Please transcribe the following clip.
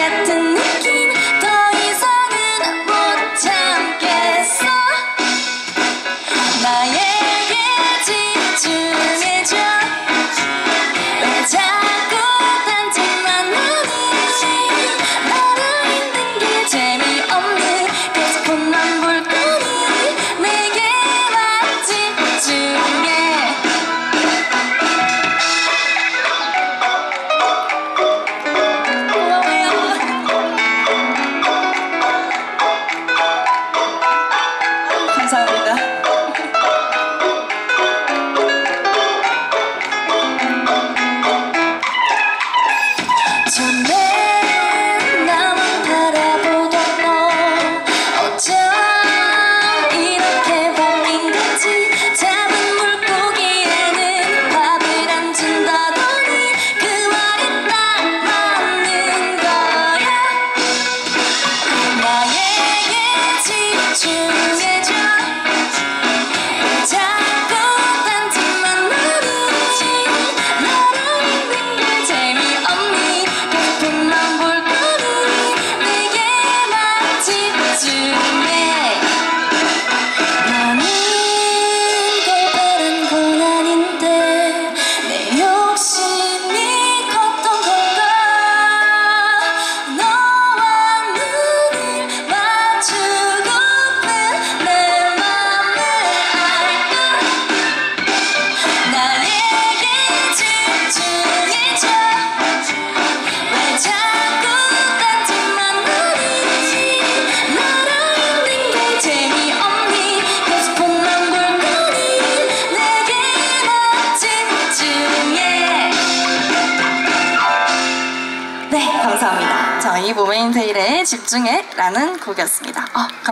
같은 느낌 더 이상은 못 참겠어. 나에게 집중해줘. 왜 자꾸 단점만 하는지. 나를 힘든 게 재미없는 계속 폰만 볼 거니 내게만 집중해. 감사합니다. 처음에 나만 바라보던 너 어쩜 이렇게 바뀐 건지. 작은 물고기에는 밥을 안 준다더니 그 말이 딱 맞는 거야. 나에게 집중해줘. 자꾸 단점만 나누지. 나를 힘든 게 재미없니. 계속 폰만 볼 거니 내게만 집중해. 나는 걸 바란 건 아닌데 내 욕심이 컸던 걸까. 너와 눈을 맞추고픈 내 맘을 알까. 나에게 집중해줘. 왜 자꾸 단점만 나누지. 나를 힘든 게 재미없니. 계속 폰만 볼 거니 내게만 집중해. 네, 감사합니다. 저희 모메인테일의 집중해 라는 곡이었습니다.